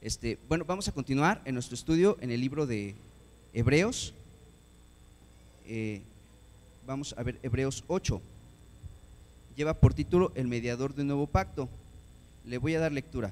Bueno, vamos a continuar en nuestro estudio en el libro de Hebreos. Vamos a ver Hebreos 8. Lleva por título El mediador de un nuevo pacto. Le voy a dar lectura.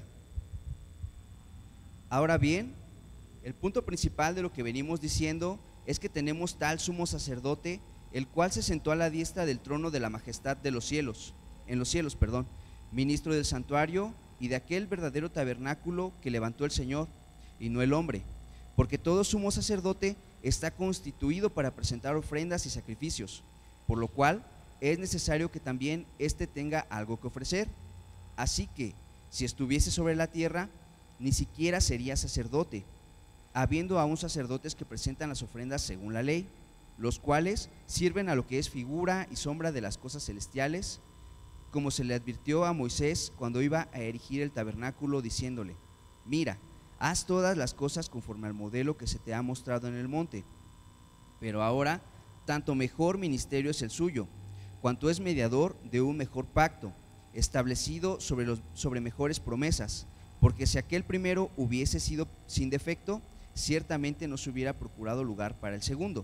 Ahora bien, el punto principal de lo que venimos diciendo es que tenemos tal sumo sacerdote, el cual se sentó a la diestra del trono de la majestad de los cielos, en los cielos, ministro del santuario y de aquel verdadero tabernáculo que levantó el Señor y no el hombre, porque todo sumo sacerdote está constituido para presentar ofrendas y sacrificios, por lo cual es necesario que también éste tenga algo que ofrecer. Así que, si estuviese sobre la tierra, ni siquiera sería sacerdote, habiendo aún sacerdotes que presentan las ofrendas según la ley, los cuales sirven a lo que es figura y sombra de las cosas celestiales, como se le advirtió a Moisés cuando iba a erigir el tabernáculo, diciéndole: mira, haz todas las cosas conforme al modelo que se te ha mostrado en el monte. Pero ahora, tanto mejor ministerio es el suyo, cuanto es mediador de un mejor pacto, establecido sobre mejores promesas, porque si aquel primero hubiese sido sin defecto, ciertamente no se hubiera procurado lugar para el segundo.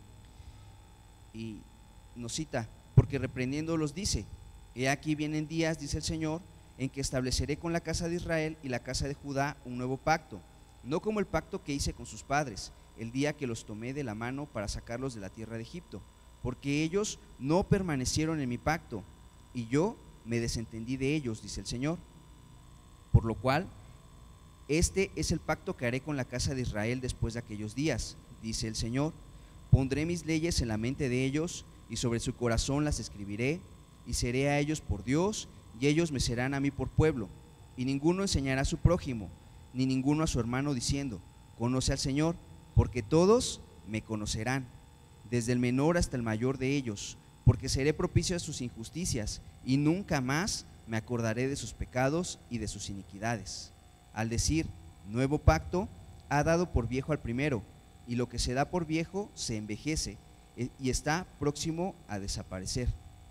Y nos cita: porque reprendiéndolos dice: he aquí vienen días, dice el Señor, en que estableceré con la casa de Israel y la casa de Judá un nuevo pacto, no como el pacto que hice con sus padres, el día que los tomé de la mano para sacarlos de la tierra de Egipto, porque ellos no permanecieron en mi pacto, y yo me desentendí de ellos, dice el Señor. Por lo cual, este es el pacto que haré con la casa de Israel después de aquellos días, dice el Señor. Pondré mis leyes en la mente de ellos, y sobre su corazón las escribiré, y seré a ellos por Dios, y ellos me serán a mí por pueblo. Y ninguno enseñará a su prójimo, ni ninguno a su hermano, diciendo: conoce al Señor, porque todos me conocerán, desde el menor hasta el mayor de ellos, porque seré propicio a sus injusticias, y nunca más me acordaré de sus pecados y de sus iniquidades. Al decir nuevo pacto, ha dado por viejo al primero, y lo que se da por viejo se envejece y está próximo a desaparecer.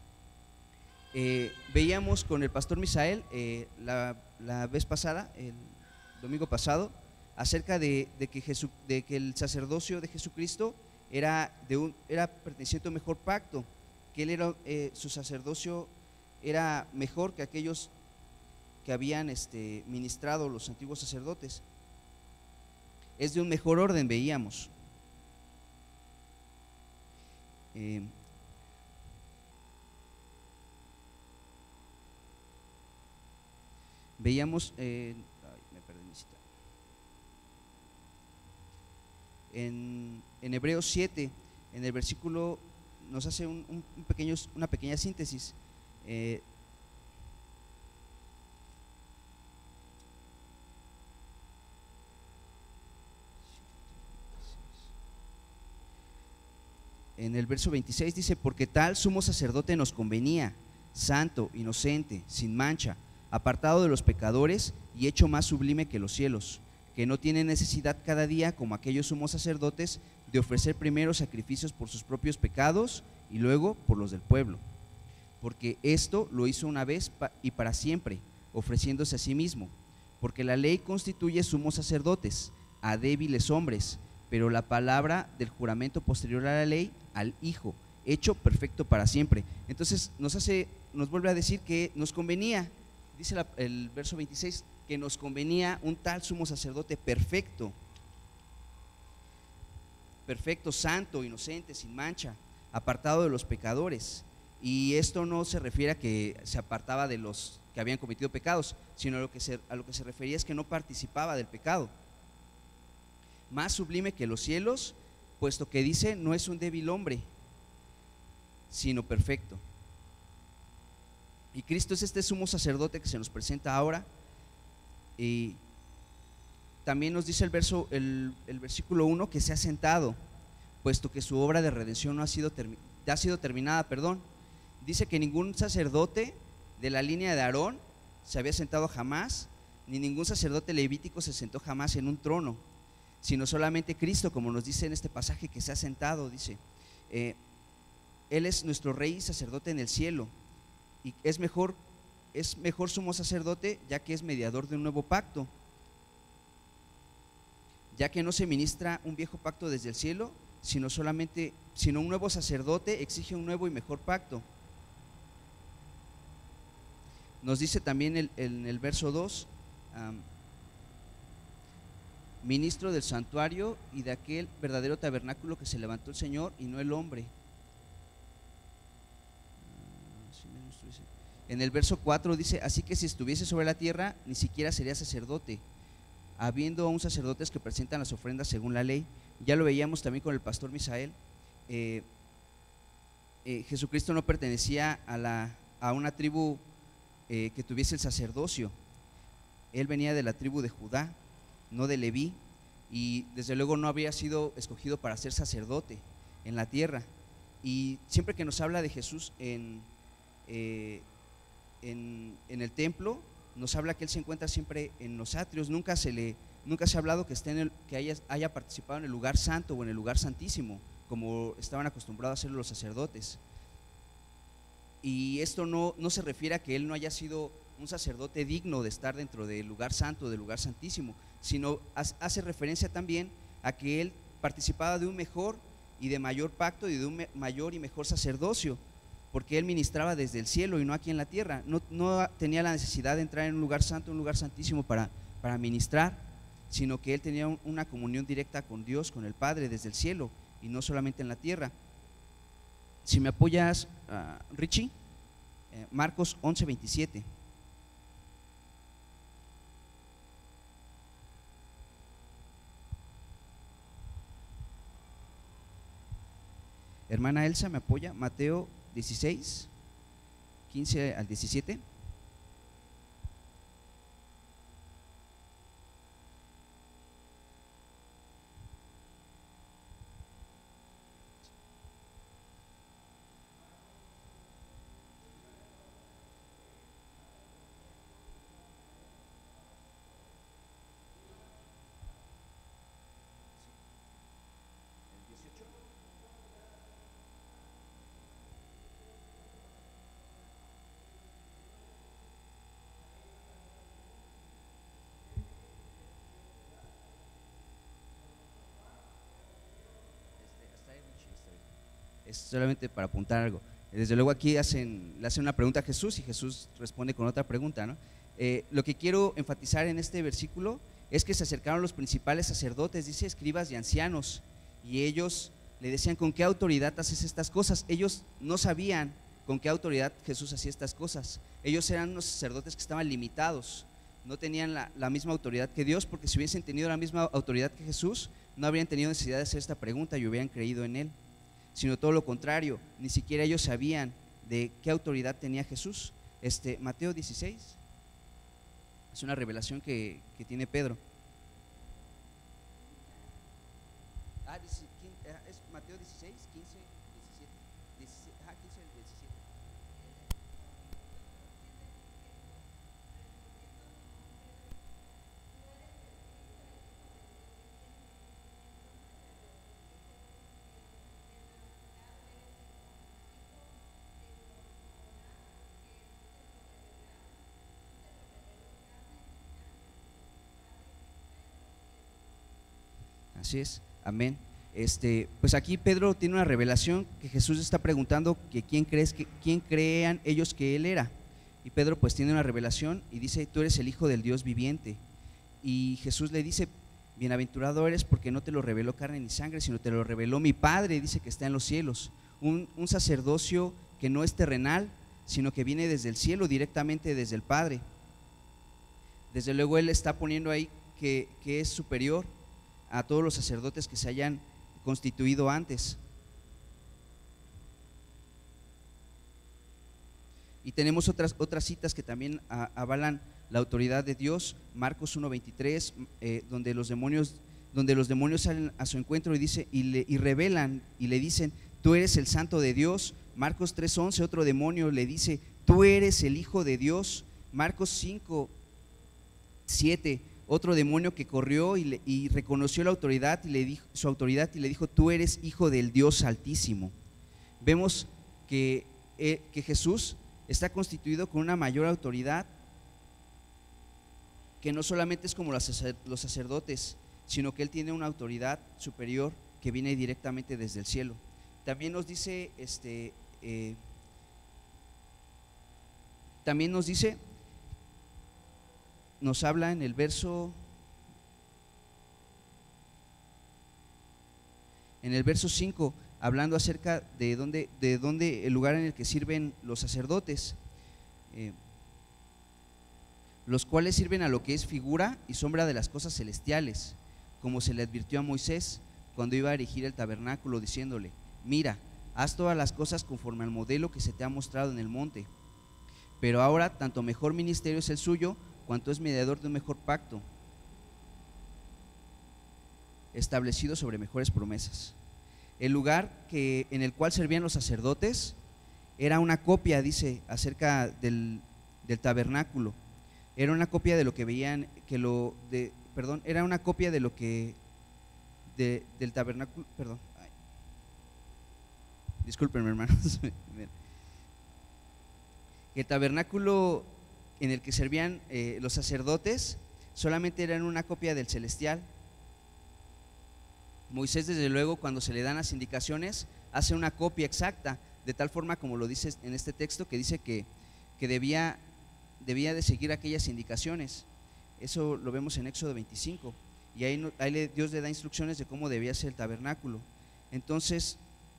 Veíamos con el pastor Misael la vez pasada, el domingo pasado, acerca de que el sacerdocio de Jesucristo era perteneciente a un mejor pacto, que él su sacerdocio era mejor que aquellos que habían ministrado los antiguos sacerdotes. Es de un mejor orden, veíamos. Veíamos, me perdí mi cita. En Hebreos 7, en el versículo, nos hace una pequeña síntesis. En el verso 26 dice: porque tal sumo sacerdote nos convenía, santo, inocente, sin mancha, apartado de los pecadores y hecho más sublime que los cielos, que no tiene necesidad cada día, como aquellos sumos sacerdotes, de ofrecer primero sacrificios por sus propios pecados y luego por los del pueblo, porque esto lo hizo una vez y para siempre, ofreciéndose a sí mismo. Porque la ley constituye sumos sacerdotes a débiles hombres, pero la palabra del juramento posterior a la ley, al Hijo, hecho perfecto para siempre. Entonces nos vuelve a decir que nos convenía, dice el verso 26, que nos convenía un tal sumo sacerdote perfecto, santo, inocente, sin mancha, apartado de los pecadores. Y esto no se refiere a que se apartaba de los que habían cometido pecados, sino a lo que se refería es que no participaba del pecado. Más sublime que los cielos, puesto que dice: no es un débil hombre, sino perfecto. Y Cristo es este sumo sacerdote que se nos presenta ahora. Y también nos dice el versículo 1 que se ha sentado, puesto que su obra de redención ha sido terminada. Dice que ningún sacerdote de la línea de Aarón se había sentado jamás, ni ningún sacerdote levítico se sentó jamás en un trono, sino solamente Cristo, como nos dice en este pasaje, que se ha sentado. Dice, Él es nuestro Rey y sacerdote en el cielo, y es mejor sumo sacerdote, ya que es mediador de un nuevo pacto. ya que no se ministra un viejo pacto desde el cielo, sino un nuevo sacerdote exige un nuevo y mejor pacto. Nos dice también en el verso 2, ministro del santuario y de aquel verdadero tabernáculo que se levantó el Señor y no el hombre. En el verso 4 dice, así que si estuviese sobre la tierra, ni siquiera sería sacerdote, habiendo aún sacerdotes que presentan las ofrendas según la ley. Ya lo veíamos también con el pastor Misael. Jesucristo no pertenecía a una tribu que tuviese el sacerdocio. Él venía de la tribu de Judá, no de Leví, y desde luego no había sido escogido para ser sacerdote en la tierra. Y siempre que nos habla de Jesús en el templo, nos habla que Él se encuentra siempre en los atrios. Nunca se ha hablado que haya participado en el lugar santo o en el lugar santísimo, como estaban acostumbrados a hacerlo los sacerdotes. Y esto no se refiere a que Él no haya sido un sacerdote digno de estar dentro del lugar santo, del lugar santísimo, sino hace referencia también a que Él participaba de un mejor y de mayor pacto y de un mayor y mejor sacerdocio, porque Él ministraba desde el cielo y no aquí en la tierra. No tenía la necesidad de entrar en un lugar santo, un lugar santísimo para ministrar, sino que Él tenía una comunión directa con Dios, con el Padre desde el cielo y no solamente en la tierra. Si me apoyas, Richie, Marcos 11:27. Hermana Elsa, ¿me apoya? Mateo 16, 15 al 17. Es solamente para apuntar algo. Desde luego aquí le hacen una pregunta a Jesús y Jesús responde con otra pregunta, ¿no? Lo que quiero enfatizar en este versículo es que se acercaron los principales sacerdotes, dice, escribas y ancianos, y ellos le decían, ¿con qué autoridad haces estas cosas? Ellos no sabían con qué autoridad Jesús hacía estas cosas. Ellos eran unos sacerdotes que estaban limitados, no tenían la misma autoridad que Dios, porque si hubiesen tenido la misma autoridad que Jesús, no habrían tenido necesidad de hacer esta pregunta y hubieran creído en Él, sino todo lo contrario, ni siquiera ellos sabían de qué autoridad tenía Jesús. Mateo 16 es una revelación que tiene Pedro. Es Mateo 16, 15, 17, 15 al 17. Así es, amén. Pues aquí Pedro tiene una revelación que Jesús está preguntando que quién crean ellos que Él era. Y Pedro pues tiene una revelación y dice, tú eres el Hijo del Dios viviente. Y Jesús le dice, bienaventurado eres porque no te lo reveló carne ni sangre, sino te lo reveló mi Padre, dice, que está en los cielos. Un sacerdocio que no es terrenal, sino que viene desde el cielo, directamente desde el Padre. Desde luego Él está poniendo ahí que es superior a todos los sacerdotes que se hayan constituido antes. Y tenemos otras citas que también avalan la autoridad de Dios. Marcos 1:23, donde los demonios salen a su encuentro y revelan y le dicen, tú eres el santo de Dios. Marcos 3:11, otro demonio le dice, tú eres el Hijo de Dios. Marcos 5:7, otro demonio que corrió y reconoció la autoridad y le dijo su autoridad y le dijo, tú eres Hijo del Dios Altísimo. Vemos que Jesús está constituido con una mayor autoridad, que no solamente es como los sacerdotes, sino que Él tiene una autoridad superior que viene directamente desde el cielo. También nos dice, nos habla en el verso 5, hablando acerca de dónde el lugar en el que sirven los sacerdotes, los cuales sirven a lo que es figura y sombra de las cosas celestiales, como se le advirtió a Moisés cuando iba a erigir el tabernáculo, diciéndole: mira, haz todas las cosas conforme al modelo que se te ha mostrado en el monte. Pero ahora tanto mejor ministerio es el suyo, cuanto es mediador de un mejor pacto, establecido sobre mejores promesas. El lugar en el cual servían los sacerdotes era una copia, dice, acerca del tabernáculo. Era una copia de lo que veían, era una copia de lo que del tabernáculo, discúlpenme, hermanos. El tabernáculo en el que servían los sacerdotes solamente era una copia del celestial. Moisés, desde luego, cuando se le dan las indicaciones, hace una copia exacta, de tal forma como lo dice en este texto, que dice que debía de seguir aquellas indicaciones. Eso lo vemos en Éxodo 25, y ahí Dios le da instrucciones de cómo debía ser el tabernáculo. Entonces,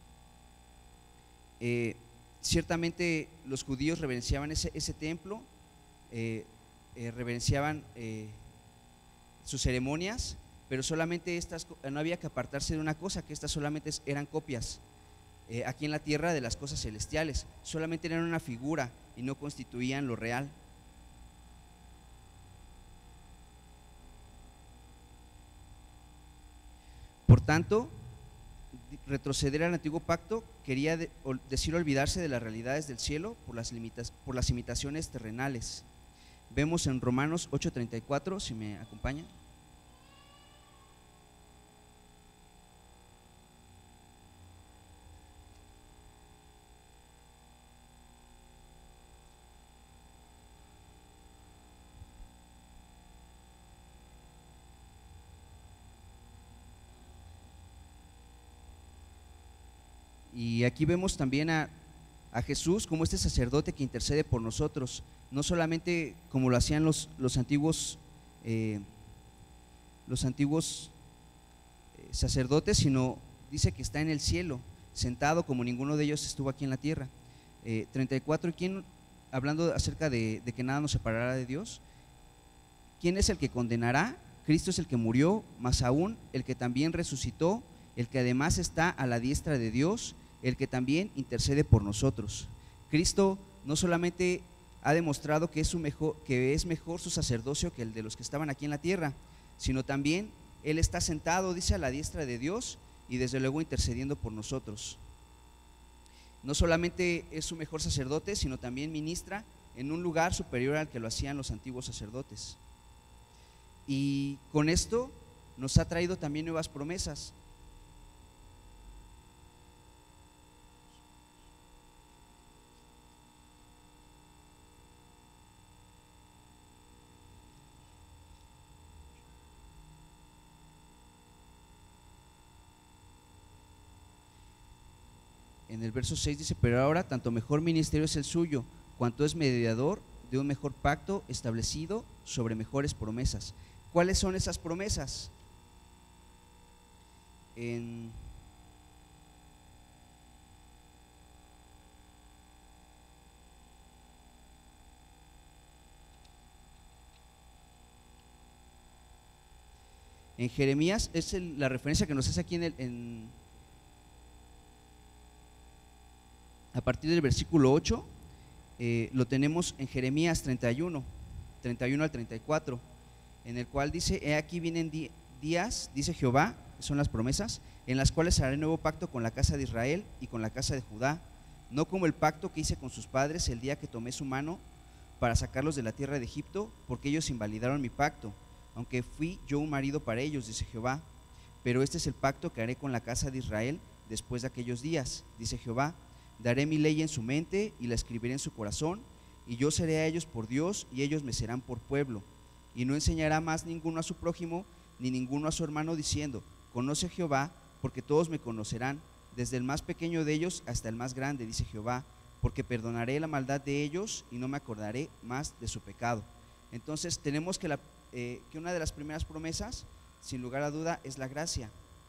ciertamente los judíos reverenciaban ese templo, reverenciaban sus ceremonias, pero solamente no había que apartarse de una cosa, que estas solamente eran copias aquí en la tierra de las cosas celestiales, solamente eran una figura y no constituían lo real. Por tanto, retroceder al antiguo pacto quería decir olvidarse de las realidades del cielo por las imitaciones terrenales. Vemos en Romanos 8:34, si me acompaña. Y aquí vemos también a Jesús como este sacerdote que intercede por nosotros, no solamente como lo hacían los antiguos sacerdotes, sino dice que está en el cielo, sentado como ninguno de ellos estuvo aquí en la tierra. 34, ¿quién, hablando acerca de que nada nos separará de Dios? ¿Quién es el que condenará? Cristo es el que murió, más aún el que también resucitó, el que además está a la diestra de Dios, el que también intercede por nosotros. Cristo no solamente ha demostrado que es mejor su sacerdocio que el de los que estaban aquí en la tierra, sino también Él está sentado, dice, a la diestra de Dios, y desde luego intercediendo por nosotros. No solamente es su mejor sacerdote, sino también ministra en un lugar superior al que lo hacían los antiguos sacerdotes. Y con esto nos ha traído también nuevas promesas. En el verso 6 dice: pero ahora tanto mejor ministerio es el suyo, cuanto es mediador de un mejor pacto establecido sobre mejores promesas. ¿Cuáles son esas promesas? En Jeremías es la referencia que nos hace aquí a partir del versículo 8, lo tenemos en Jeremías 31 al 34, en el cual dice: he aquí vienen días, dice Jehová, son las promesas, en las cuales haré nuevo pacto con la casa de Israel y con la casa de Judá, no como el pacto que hice con sus padres el día que tomé su mano para sacarlos de la tierra de Egipto, porque ellos invalidaron mi pacto, aunque fui yo un marido para ellos, dice Jehová. Pero este es el pacto que haré con la casa de Israel después de aquellos días, dice Jehová. Daré mi ley en su mente y la escribiré en su corazón, y yo seré a ellos por Dios y ellos me serán por pueblo. Y no enseñará más ninguno a su prójimo ni ninguno a su hermano, diciendo: conoce a Jehová, porque todos me conocerán, desde el más pequeño de ellos hasta el más grande, dice Jehová, porque perdonaré la maldad de ellos y no me acordaré más de su pecado. Entonces tenemos que una de las primeras promesas, sin lugar a duda, es la gracia.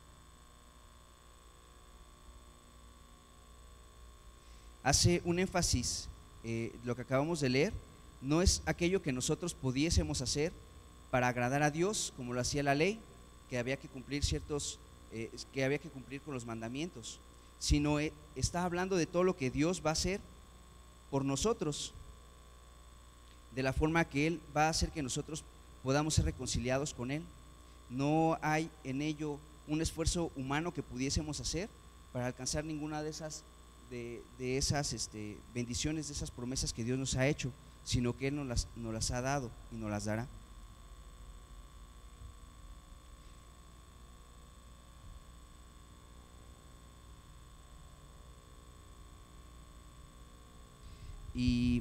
Hace un énfasis, lo que acabamos de leer, no es aquello que nosotros pudiésemos hacer para agradar a Dios, como lo hacía la ley, que había que cumplir con los mandamientos, sino está hablando de todo lo que Dios va a hacer por nosotros, de la forma que Él va a hacer que nosotros podamos ser reconciliados con Él. No hay en ello un esfuerzo humano que pudiésemos hacer para alcanzar ninguna de esas bendiciones, de esas promesas que Dios nos ha hecho, sino que Él nos las ha dado y nos las dará. Y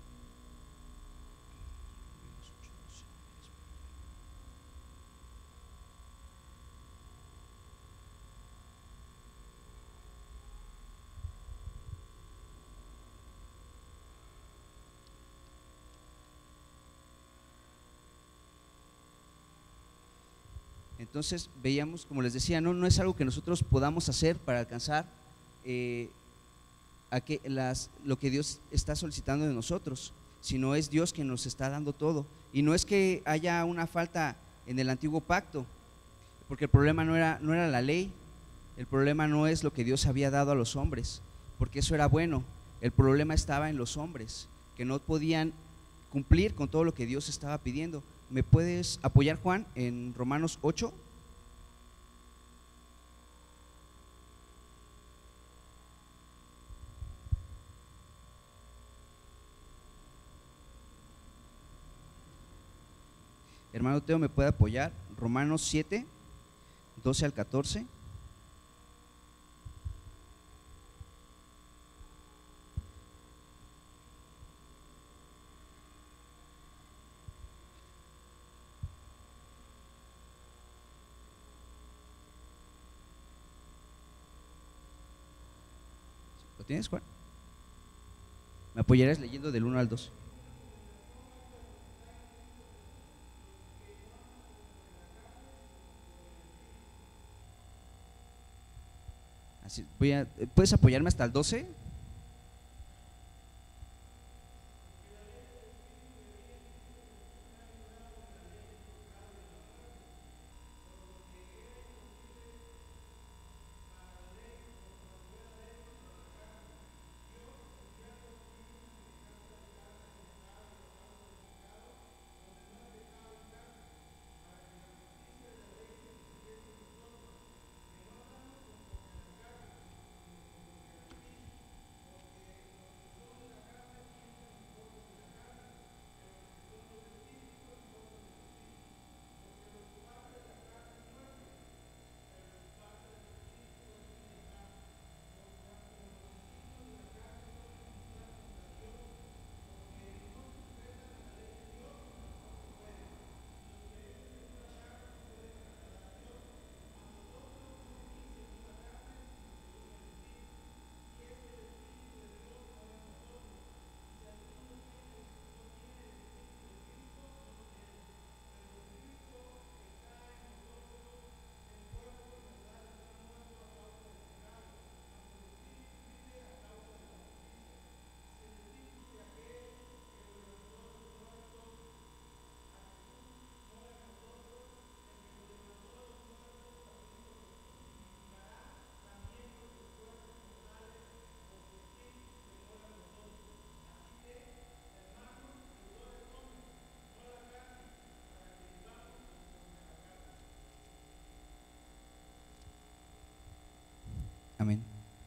entonces veíamos, como les decía, no es algo que nosotros podamos hacer para alcanzar lo que Dios está solicitando de nosotros, sino es Dios quien nos está dando todo. Y no es que haya una falta en el antiguo pacto, porque el problema no era la ley, el problema no es lo que Dios había dado a los hombres, porque eso era bueno. El problema estaba en los hombres, que no podían cumplir con todo lo que Dios estaba pidiendo. ¿Me puedes apoyar, Juan, en Romanos 8? Hermano Teo, ¿me puede apoyar? Romanos 7, 12 al 14. ¿Lo tienes, Juan? ¿Me apoyarás leyendo del 1 al 2? Así, ¿puedes apoyarme hasta el 12? Amén.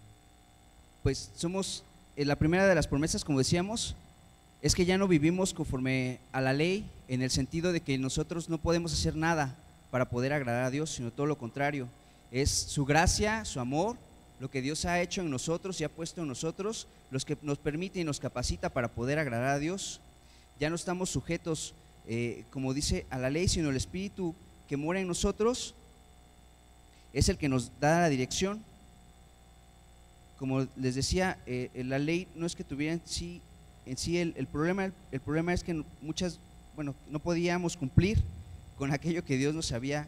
Pues somos, la primera de las promesas, como decíamos, es que ya no vivimos conforme a la ley, en el sentido de que nosotros no podemos hacer nada para poder agradar a Dios, sino todo lo contrario. Es su gracia, su amor, lo que Dios ha hecho en nosotros y ha puesto en nosotros, los que nos permite y nos capacita para poder agradar a Dios. Ya no estamos sujetos, como dice, a la ley, sino el Espíritu que mora en nosotros es el que nos da la dirección. Como les decía, la ley no es que tuviera en sí el problema es que no podíamos cumplir con aquello que Dios nos había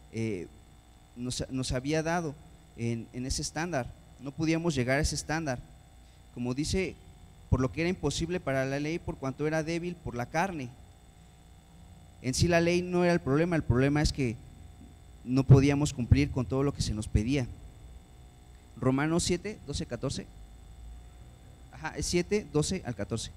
dado en ese estándar. No podíamos llegar a ese estándar, como dice, por lo que era imposible para la ley, por cuanto era débil por la carne. En sí la ley no era el problema es que no podíamos cumplir con todo lo que se nos pedía. Romanos 7, 12, 14. Es 7, 12 al 14.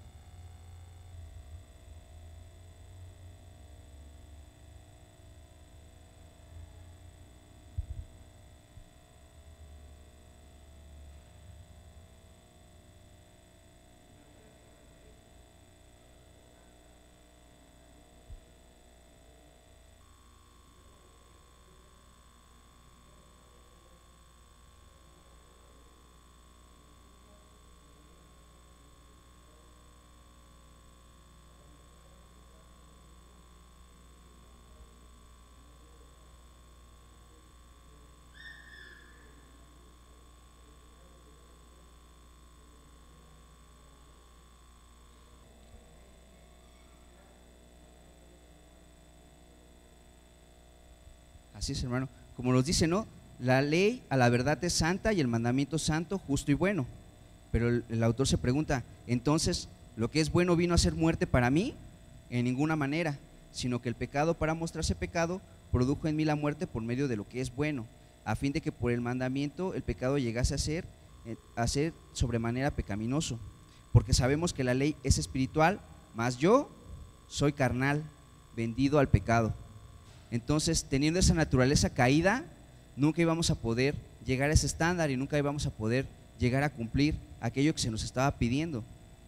Así es, hermano. Como nos dice, ¿no? La ley a la verdad es santa y el mandamiento santo, justo y bueno. Pero el autor se pregunta, entonces, ¿lo que es bueno vino a ser muerte para mí? En ninguna manera, sino que el pecado, para mostrarse pecado, produjo en mí la muerte por medio de lo que es bueno, a fin de que por el mandamiento el pecado llegase a ser sobremanera pecaminoso. Porque sabemos que la ley es espiritual, mas yo soy carnal, vendido al pecado. Entonces, teniendo esa naturaleza caída, nunca íbamos a poder llegar a ese estándar y nunca íbamos a poder llegar a cumplir aquello que se nos estaba pidiendo.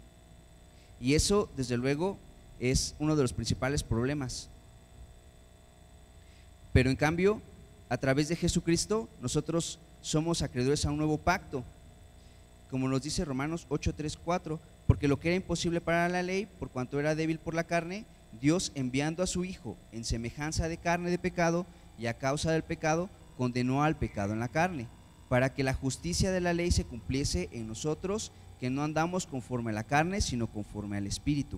Y eso, desde luego, es uno de los principales problemas. Pero en cambio, a través de Jesucristo, nosotros somos acreedores a un nuevo pacto. Como nos dice Romanos 8, 3, 4, porque lo que era imposible para la ley, por cuanto era débil por la carne, Dios, enviando a su Hijo en semejanza de carne de pecado, y a causa del pecado condenó al pecado en la carne, para que la justicia de la ley se cumpliese en nosotros, que no andamos conforme a la carne, sino conforme al Espíritu.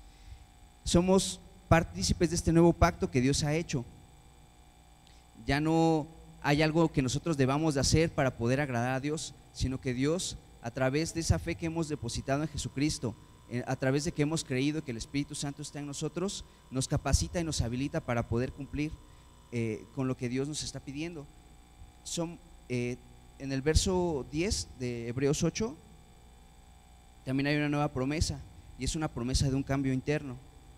Somos partícipes de este nuevo pacto que Dios ha hecho. Ya no hay algo que nosotros debamos de hacer para poder agradar a Dios, sino que Dios, a través de esa fe que hemos depositado en Jesucristo, a través de que hemos creído que el Espíritu Santo está en nosotros, nos capacita y nos habilita para poder cumplir con lo que Dios nos está pidiendo. En el verso 10 de Hebreos 8 también hay una nueva promesa, y es una promesa de un cambio interno.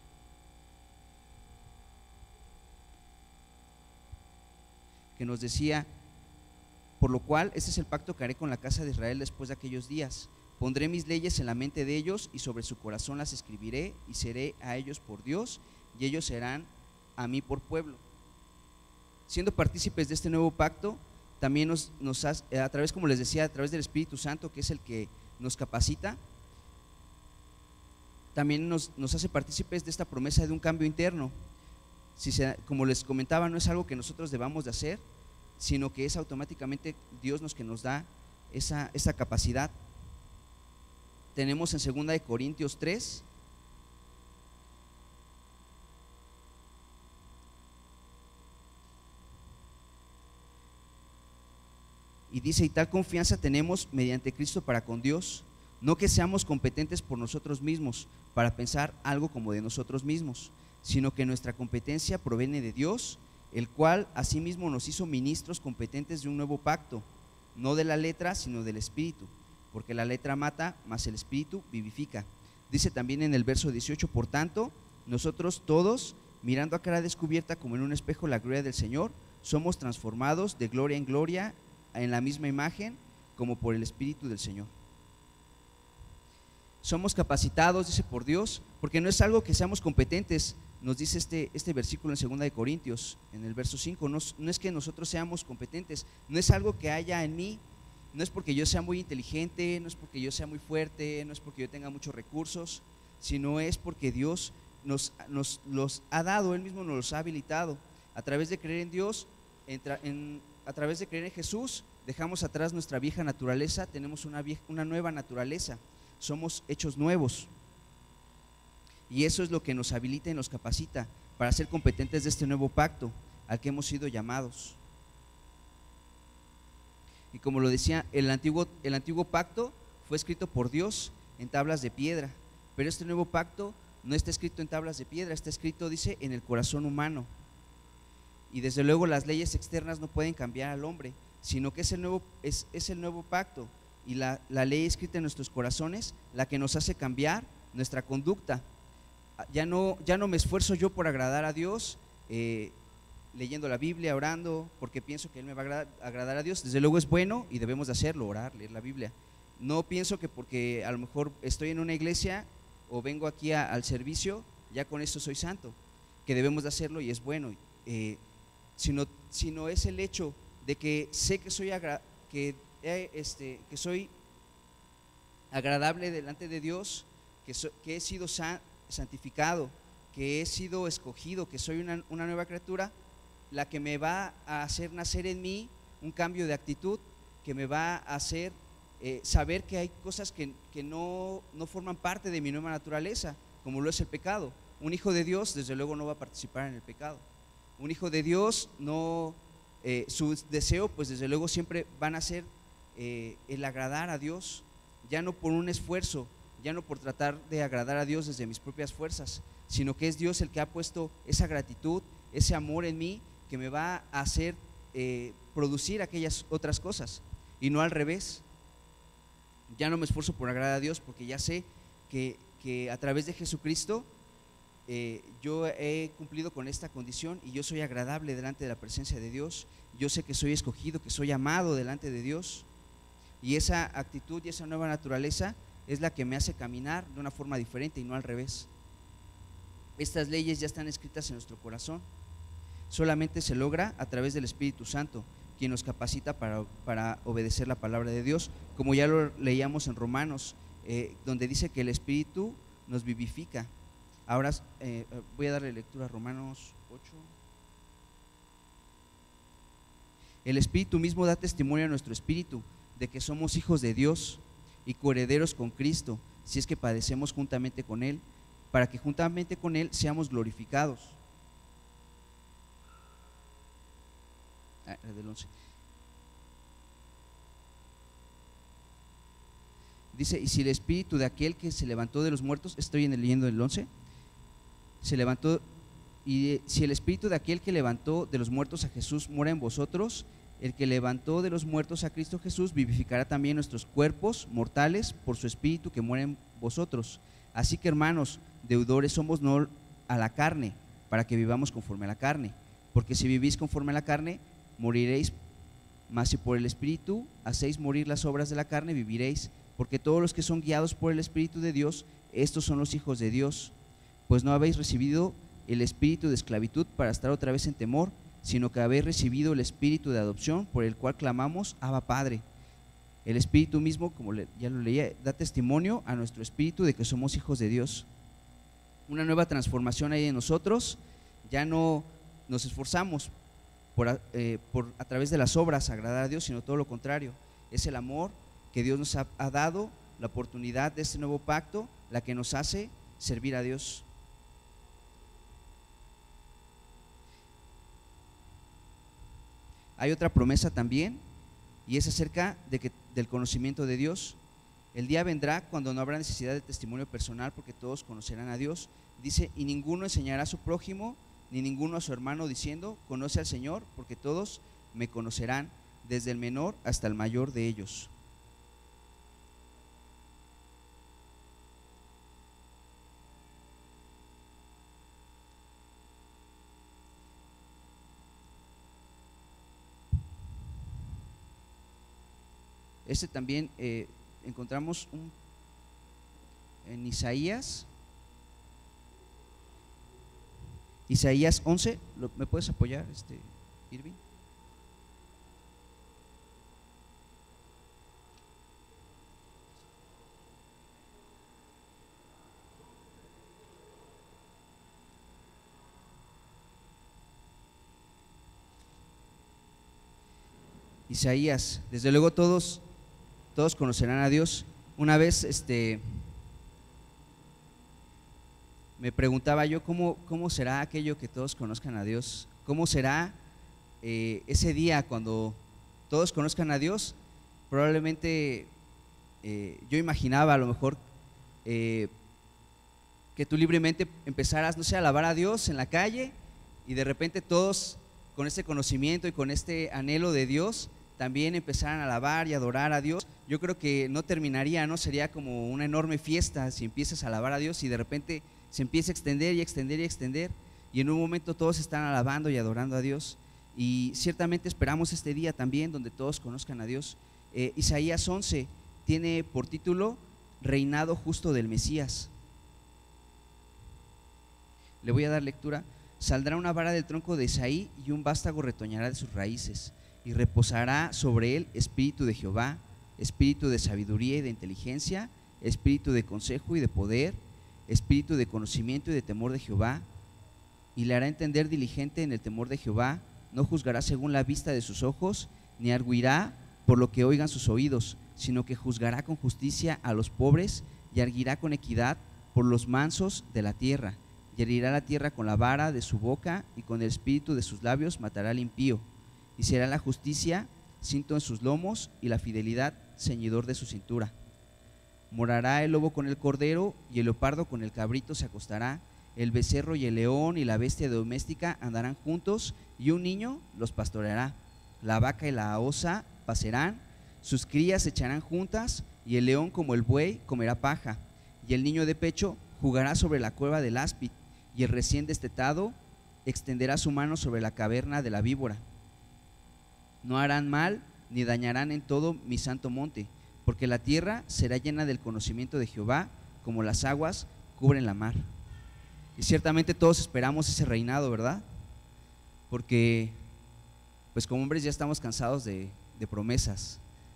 Que nos decía, por lo cual este es el pacto que haré con la casa de Israel después de aquellos días. Pondré mis leyes en la mente de ellos y sobre su corazón las escribiré, y seré a ellos por Dios y ellos serán a mí por pueblo. Siendo partícipes de este nuevo pacto, también nos hace, a través, como les decía, a través del Espíritu Santo, que es el que nos capacita, también nos hace partícipes de esta promesa de un cambio interno. Como les comentaba, no es algo que nosotros debamos de hacer, sino que es automáticamente Dios que nos da esa capacidad. Tenemos en 2 de Corintios 3, y dice, y tal confianza tenemos mediante Cristo para con Dios, no que seamos competentes por nosotros mismos para pensar algo como de nosotros mismos, sino que nuestra competencia proviene de Dios, el cual asimismo nos hizo ministros competentes de un nuevo pacto, no de la letra, sino del Espíritu, porque la letra mata, mas el Espíritu vivifica. Dice también en el verso 18, por tanto, nosotros todos, mirando a cara descubierta como en un espejo la gloria del Señor, somos transformados de gloria en gloria en la misma imagen, como por el Espíritu del Señor. Somos capacitados, dice, por Dios, porque no es algo que seamos competentes. Nos dice este versículo en 2 de Corintios, en el verso 5, no es que nosotros seamos competentes, no es algo que haya en mí, no es porque yo sea muy inteligente, no es porque yo sea muy fuerte, no es porque yo tenga muchos recursos, sino es porque Dios nos los ha dado, Él mismo nos los ha habilitado. A través de creer en Dios, a través de creer en Jesús, dejamos atrás nuestra vieja naturaleza, tenemos una nueva naturaleza, somos hechos nuevos. Y eso es lo que nos habilita y nos capacita para ser competentes de este nuevo pacto al que hemos sido llamados. Y como lo decía, el antiguo pacto fue escrito por Dios en tablas de piedra, pero este nuevo pacto no está escrito en tablas de piedra, está escrito, dice, en el corazón humano. Y desde luego las leyes externas no pueden cambiar al hombre, sino que es el nuevo pacto y la ley escrita en nuestros corazones la que nos hace cambiar nuestra conducta. Ya no me esfuerzo yo por agradar a Dios, leyendo la Biblia, orando, porque pienso que Él me va a agradar a Dios. Desde luego es bueno y debemos de hacerlo, orar, leer la Biblia. No pienso que porque a lo mejor estoy en una iglesia o vengo aquí al servicio, ya con esto soy santo, que debemos de hacerlo y es bueno, sino es el hecho de que sé que soy agradable delante de Dios, que he sido santificado, que he sido escogido, que soy una nueva criatura, la que me va a hacer nacer en mí un cambio de actitud, que me va a hacer saber que hay cosas que no forman parte de mi nueva naturaleza, como lo es el pecado. Un hijo de Dios desde luego no va a participar en el pecado. Un hijo de Dios su deseo pues desde luego siempre van a ser el agradar a Dios, ya no por un esfuerzo, ya no por tratar de agradar a Dios desde mis propias fuerzas, sino que es Dios el que ha puesto esa gratitud, ese amor en mí que me va a hacer producir aquellas otras cosas y no al revés. Ya no me esfuerzo por agradar a Dios porque ya sé que a través de Jesucristo yo he cumplido con esta condición y yo soy agradable delante de la presencia de Dios. Yo sé que soy escogido, que soy amado delante de Dios, y esa actitud y esa nueva naturaleza es la que me hace caminar de una forma diferente y no al revés. Estas leyes ya están escritas en nuestro corazón, solamente se logra a través del Espíritu Santo, quien nos capacita para obedecer la palabra de Dios, como ya lo leíamos en Romanos, donde dice que el Espíritu nos vivifica. Ahora voy a darle lectura a Romanos 8. El Espíritu mismo da testimonio a nuestro espíritu de que somos hijos de Dios y coherederos con Cristo, si es que padecemos juntamente con Él, para que juntamente con Él seamos glorificados. Del 11. Dice, y si el espíritu de aquel que se levantó de los muertos, estoy leyendo el 11, se levantó, y si el espíritu de aquel que levantó de los muertos a Jesús mora en vosotros, el que levantó de los muertos a Cristo Jesús vivificará también nuestros cuerpos mortales por su espíritu que mora en vosotros. Así que, hermanos, deudores somos no a la carne, para que vivamos conforme a la carne, porque si vivís conforme a la carne, moriréis, mas si por el Espíritu hacéis morir las obras de la carne, viviréis, porque todos los que son guiados por el Espíritu de Dios, estos son los hijos de Dios. Pues no habéis recibido el espíritu de esclavitud para estar otra vez en temor, sino que habéis recibido el espíritu de adopción, por el cual clamamos, Abba, Padre. El Espíritu mismo, como ya lo leía, da testimonio a nuestro espíritu de que somos hijos de Dios. Una nueva transformación hay en nosotros, ya no nos esforzamos a través de las obras agradar a Dios, sino todo lo contrario, es el amor que Dios nos ha dado, la oportunidad de este nuevo pacto, la que nos hace servir a Dios. Hay otra promesa también, y es acerca del conocimiento de Dios. El día vendrá cuando no habrá necesidad de testimonio personal, porque todos conocerán a Dios. Dice, y ninguno enseñará a su prójimo, ni ninguno a su hermano, diciendo, conoce al Señor, porque todos me conocerán, desde el menor hasta el mayor de ellos. Este también encontramos en Isaías 11. ¿Me puedes apoyar, Irving? Isaías. Desde luego todos conocerán a Dios. Una vez me preguntaba yo cómo será aquello que todos conozcan a Dios, cómo será ese día cuando todos conozcan a Dios. Probablemente yo imaginaba a lo mejor que tú libremente empezaras, no sé, a alabar a Dios en la calle, y de repente todos con este conocimiento y con este anhelo de Dios también empezaran a alabar y adorar a Dios. Yo creo que no terminaría, ¿no? Sería como una enorme fiesta si empiezas a alabar a Dios y de repente se empieza a extender y extender y extender, y en un momento todos están alabando y adorando a Dios. Y ciertamente esperamos este día también donde todos conozcan a Dios. Isaías 11 tiene por título Reinado justo del Mesías. Le voy a dar lectura. Saldrá una vara del tronco de Isaí, y un vástago retoñará de sus raíces, y reposará sobre él espíritu de Jehová, espíritu de sabiduría y de inteligencia, espíritu de consejo y de poder, espíritu de conocimiento y de temor de Jehová, y le hará entender diligente en el temor de Jehová. No juzgará según la vista de sus ojos, ni arguirá por lo que oigan sus oídos, sino que juzgará con justicia a los pobres, y arguirá con equidad por los mansos de la tierra. Y herirá la tierra con la vara de su boca, y con el espíritu de sus labios matará al impío. Y será la justicia cinto en sus lomos, y la fidelidad ceñidor de su cintura. Morará el lobo con el cordero, y el leopardo con el cabrito se acostará. El becerro y el león y la bestia doméstica andarán juntos, y un niño los pastoreará. La vaca y la osa pacerán, sus crías se echarán juntas, y el león como el buey comerá paja. Y el niño de pecho jugará sobre la cueva del áspid, y el recién destetado extenderá su mano sobre la caverna de la víbora. No harán mal ni dañarán en todo mi santo monte, porque la tierra será llena del conocimiento de Jehová, como las aguas cubren la mar. Y ciertamente todos esperamos ese reinado, ¿verdad? Porque pues como hombres ya estamos cansados de promesas,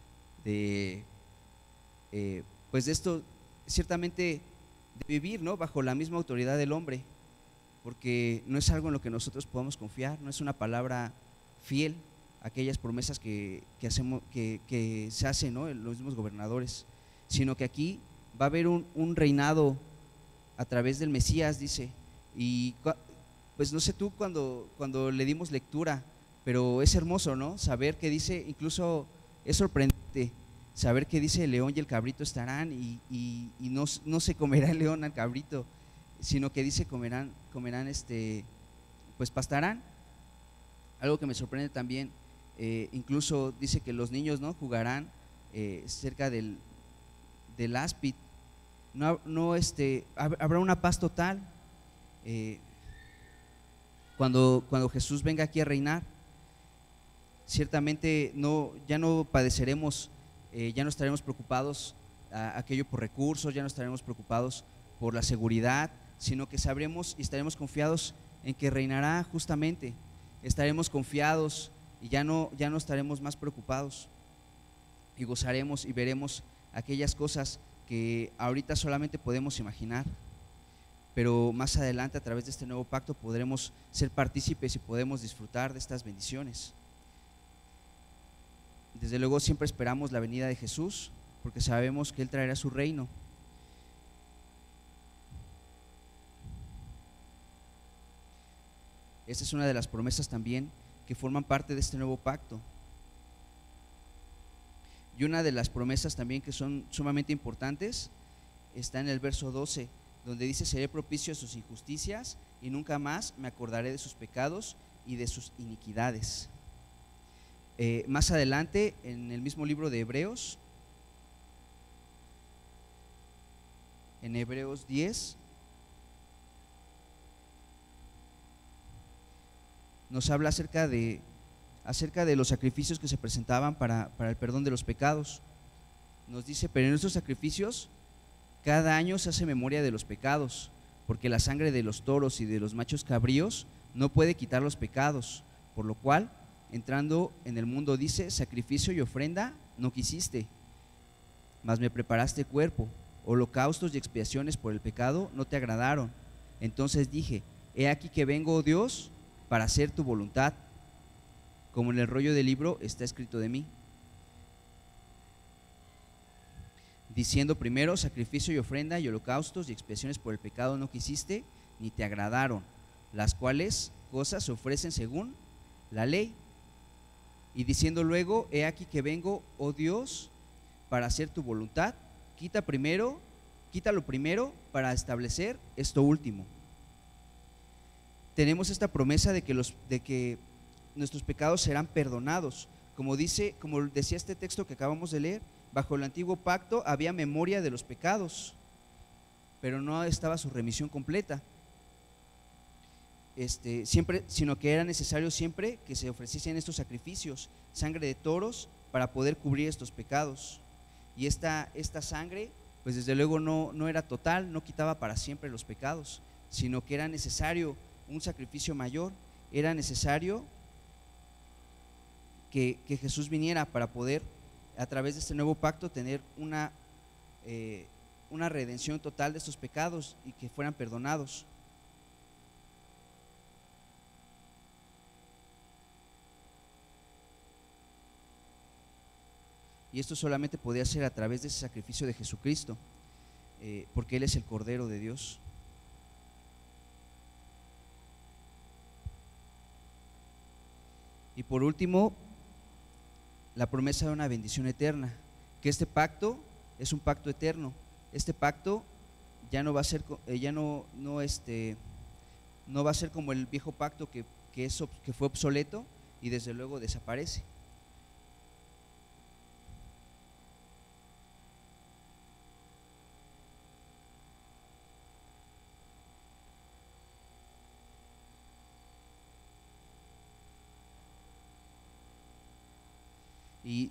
pues de esto, ciertamente de vivir, ¿no?, bajo la misma autoridad del hombre, porque no es algo en lo que nosotros podamos confiar, no es una palabra fiel a aquellas promesas que se hacen, ¿no?, en los mismos gobernadores, sino que aquí va a haber un reinado a través del Mesías, dice. Y pues no sé tú cuando le dimos lectura, pero es hermoso, ¿no?, saber que dice, incluso es sorprendente saber que dice el león y el cabrito estarán, y no se comerá el león al cabrito, sino que dice comerán pues pastarán. Algo que me sorprende también, incluso dice que los niños, ¿no?, jugarán cerca del áspid. Habrá una paz total cuando Jesús venga aquí a reinar. Ciertamente ya no padeceremos, ya no estaremos preocupados aquello por recursos, ya no estaremos preocupados por la seguridad, sino que sabremos y estaremos confiados en que reinará justamente. Estaremos confiados y ya no estaremos más preocupados, y gozaremos y veremos aquellas cosas que ahorita solamente podemos imaginar, pero más adelante a través de este nuevo pacto podremos ser partícipes y podemos disfrutar de estas bendiciones. Desde luego siempre esperamos la venida de Jesús, porque sabemos que Él traerá su reino. Esta es una de las promesas también que forman parte de este nuevo pacto. Y una de las promesas también que son sumamente importantes está en el verso 12, donde dice: seré propicio a sus injusticias, y nunca más me acordaré de sus pecados y de sus iniquidades. Más adelante, en el mismo libro de Hebreos, en Hebreos 10, nos habla acerca de los sacrificios que se presentaban para el perdón de los pecados. Nos dice: pero en estos sacrificios cada año se hace memoria de los pecados, porque la sangre de los toros y de los machos cabríos no puede quitar los pecados, por lo cual, entrando en el mundo, dice: sacrificio y ofrenda no quisiste, mas me preparaste cuerpo. Holocaustos y expiaciones por el pecado no te agradaron. Entonces dije: he aquí que vengo, oh Dios, para hacer tu voluntad. como en el rollo del libro está escrito de mí, diciendo: primero sacrificio y ofrenda y holocaustos y expiaciones por el pecado no quisiste, ni te agradaron, las cuales cosas se ofrecen según la ley. Y diciendo luego: he aquí que vengo, oh Dios, para hacer tu voluntad. Quítalo primero para establecer esto último. Tenemos esta promesa de que nuestros pecados serán perdonados. Como decía este texto que acabamos de leer, bajo el antiguo pacto había memoria de los pecados, pero no estaba su remisión completa. Sino que era necesario siempre que se ofreciesen estos sacrificios, sangre de toros, para poder cubrir estos pecados. Y esta sangre, pues desde luego no era total, no quitaba para siempre los pecados, sino que era necesario un sacrificio mayor. Era necesario que Jesús viniera para poder, a través de este nuevo pacto, tener una redención total de estos pecados y que fueran perdonados. Y esto solamente podía ser a través de ese sacrificio de Jesucristo, porque Él es el Cordero de Dios. Y por último, la promesa de una bendición eterna, que este pacto es un pacto eterno. Este pacto ya no va a ser, no va a ser como el viejo pacto que fue obsoleto y desde luego desaparece. Y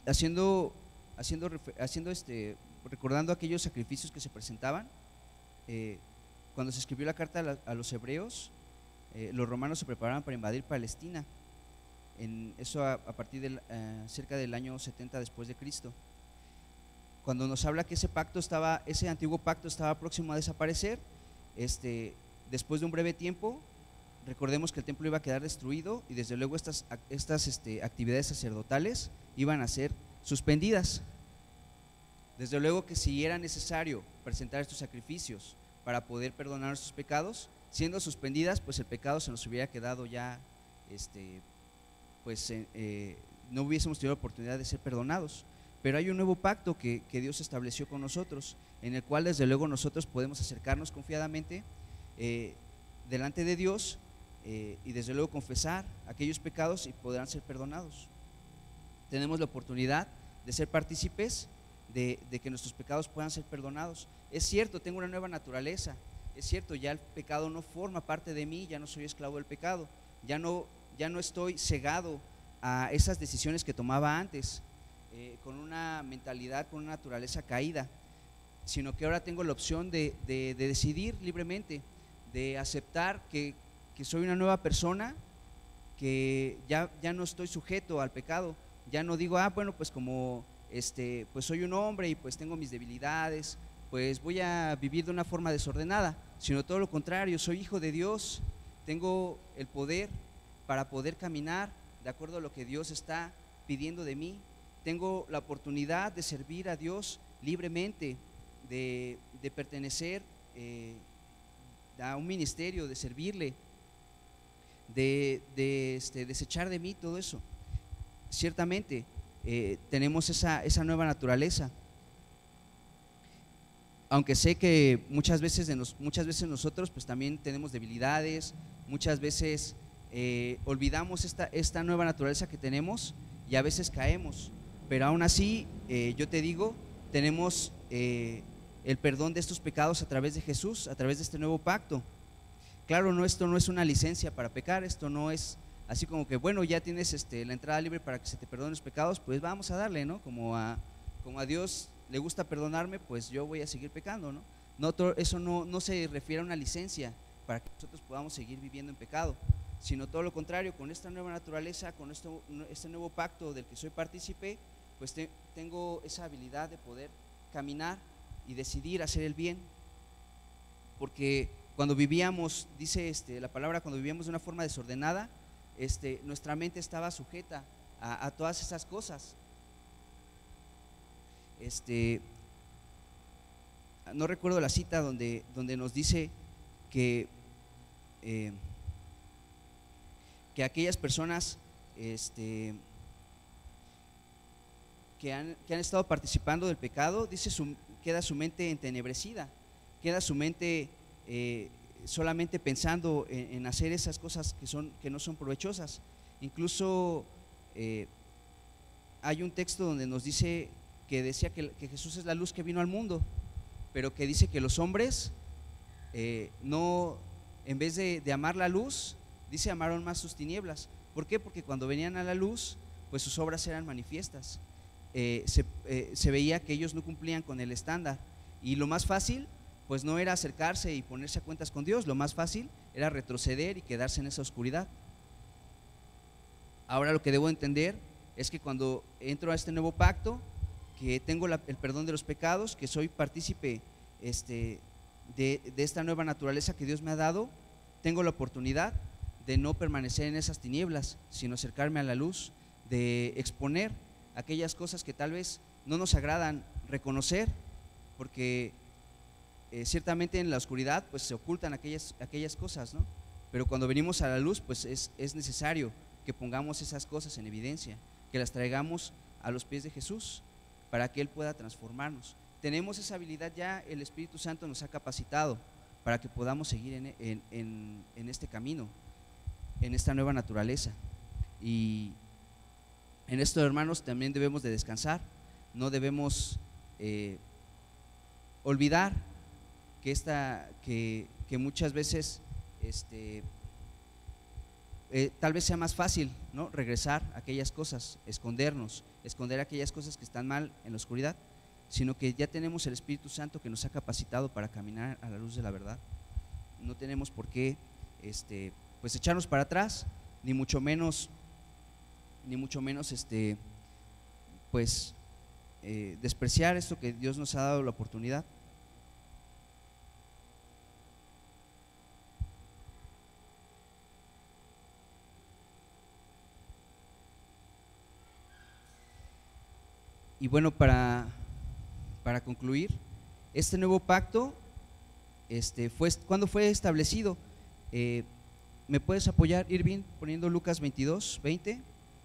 recordando aquellos sacrificios que se presentaban, cuando se escribió la carta a los hebreos, los romanos se preparaban para invadir Palestina, a partir de cerca del año 70 después de Cristo. Cuando nos habla que ese antiguo pacto estaba próximo a desaparecer, después de un breve tiempo, recordemos que el templo iba a quedar destruido y desde luego estas actividades sacerdotales iban a ser suspendidas. Desde luego que si era necesario presentar estos sacrificios para poder perdonar nuestros pecados, siendo suspendidas, pues el pecado se nos hubiera quedado ya, no hubiésemos tenido la oportunidad de ser perdonados. Pero hay un nuevo pacto que Dios estableció con nosotros, en el cual desde luego nosotros podemos acercarnos confiadamente delante de Dios y desde luego confesar aquellos pecados y podrán ser perdonados. Tenemos la oportunidad de ser partícipes de que nuestros pecados puedan ser perdonados. Es cierto, tengo una nueva naturaleza, es cierto, ya el pecado no forma parte de mí, ya no soy esclavo del pecado, ya no estoy cegado a esas decisiones que tomaba antes, con una mentalidad, con una naturaleza caída, sino que ahora tengo la opción de decidir libremente, de aceptar que soy una nueva persona, que ya no estoy sujeto al pecado. Ya no digo, bueno, pues como pues soy un hombre y pues tengo mis debilidades, pues voy a vivir de una forma desordenada, sino todo lo contrario, soy hijo de Dios, tengo el poder para poder caminar de acuerdo a lo que Dios está pidiendo de mí, tengo la oportunidad de servir a Dios libremente, de pertenecer a un ministerio, de servirle, de desechar de mí todo eso. Ciertamente tenemos esa nueva naturaleza, aunque sé que muchas veces nosotros pues también tenemos debilidades, muchas veces olvidamos esta nueva naturaleza que tenemos y a veces caemos, pero aún así yo te digo, tenemos el perdón de estos pecados a través de Jesús, a través de este nuevo pacto. Claro, esto no es una licencia para pecar, esto no es así como que bueno, ya tienes la entrada libre para que se te perdonen los pecados, pues vamos a darle, ¿no? Como a Dios le gusta perdonarme, pues yo voy a seguir pecando, ¿no? Eso no se refiere a una licencia para que nosotros podamos seguir viviendo en pecado, sino todo lo contrario, con esta nueva naturaleza, con este nuevo pacto del que soy partícipe, pues tengo esa habilidad de poder caminar y decidir hacer el bien, porque cuando vivíamos, dice la palabra, cuando vivíamos de una forma desordenada, nuestra mente estaba sujeta a todas esas cosas. No recuerdo la cita donde nos dice que aquellas personas que han estado participando del pecado, dice, queda su mente entenebrecida, queda su mente solamente pensando en hacer esas cosas que no son provechosas. Incluso hay un texto donde nos dice que decía que Jesús es la luz que vino al mundo, pero que dice que los hombres no, en vez de amar la luz, dice, amaron más sus tinieblas. ¿Por qué? Porque cuando venían a la luz, pues sus obras eran manifiestas. Se veía que ellos no cumplían con el estándar, y lo más fácil pues no era acercarse y ponerse a cuentas con Dios, lo más fácil era retroceder y quedarse en esa oscuridad. Ahora lo que debo entender es que cuando entro a este nuevo pacto, que tengo el perdón de los pecados, que soy partícipe de esta nueva naturaleza que Dios me ha dado, tengo la oportunidad de no permanecer en esas tinieblas, sino acercarme a la luz, de exponer aquellas cosas que tal vez no nos agradan reconocer, porque ciertamente en la oscuridad pues se ocultan aquellas cosas, ¿no? Pero cuando venimos a la luz pues es necesario que pongamos esas cosas en evidencia, que las traigamos a los pies de Jesús para que Él pueda transformarnos. Tenemos esa habilidad ya, el Espíritu Santo nos ha capacitado para que podamos seguir en este camino, en esta nueva naturaleza. Y en esto, hermanos, también debemos de descansar, no debemos olvidar que muchas veces tal vez sea más fácil, ¿no?, regresar a aquellas cosas, esconder aquellas cosas que están mal en la oscuridad, sino que ya tenemos el Espíritu Santo que nos ha capacitado para caminar a la luz de la verdad. No tenemos por qué pues echarnos para atrás, ni mucho menos pues despreciar esto que Dios nos ha dado la oportunidad. Y bueno, para concluir, este nuevo pacto ¿cuándo fue establecido? ¿Me puedes apoyar, Irving, poniendo Lucas 22:20?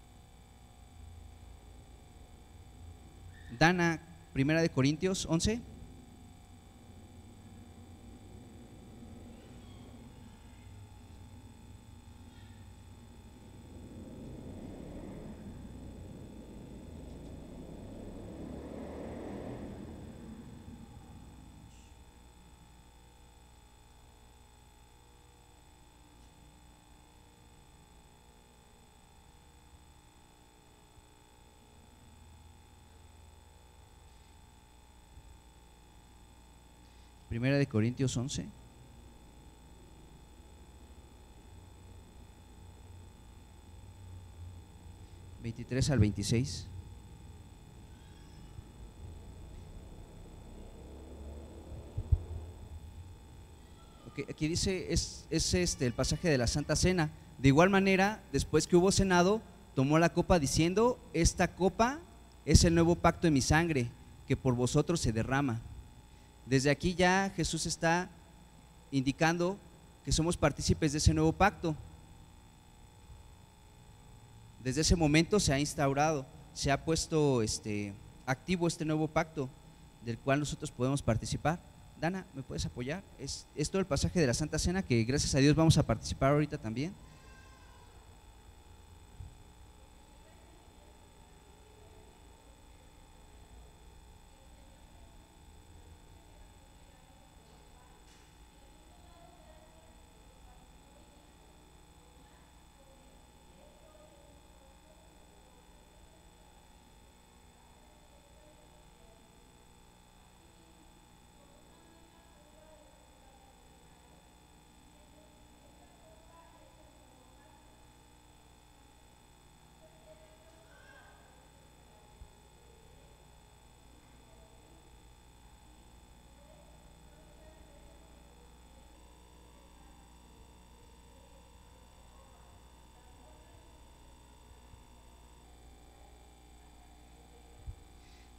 Dana, 1 Corintios 11. Primera de Corintios 11. (23 al 26). Okay, aquí dice, es el pasaje de la Santa Cena. De igual manera, después que hubo cenado, tomó la copa diciendo: esta copa es el nuevo pacto en mi sangre, que por vosotros se derrama. Desde aquí ya Jesús está indicando que somos partícipes de ese nuevo pacto. Desde ese momento se ha instaurado, se ha puesto activo este nuevo pacto del cual nosotros podemos participar. Dana, ¿me puedes apoyar? Es todo el pasaje de la Santa Cena que gracias a Dios vamos a participar ahorita también.